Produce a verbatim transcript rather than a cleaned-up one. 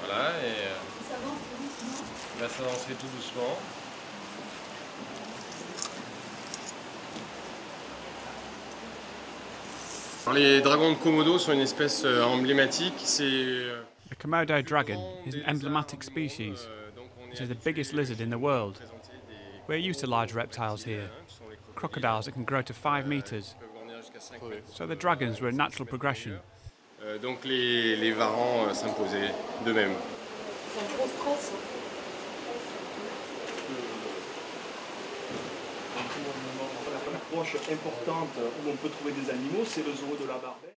Voilà, et il va s'avancer tout doucement. Alors, les dragons de Komodo sont une espèce euh, emblématique. C'est The Komodo dragon is an emblematic species. It is the biggest lizard in the world. We're used to large reptiles here, crocodiles that can grow to five meters. So the dragons were a natural progression. Euh, donc les, les varans euh, s'imposaient d'eux-mêmes. C'est un gros stress. L'approche importante où on peut trouver des animaux, c'est le zoo de la Barbette.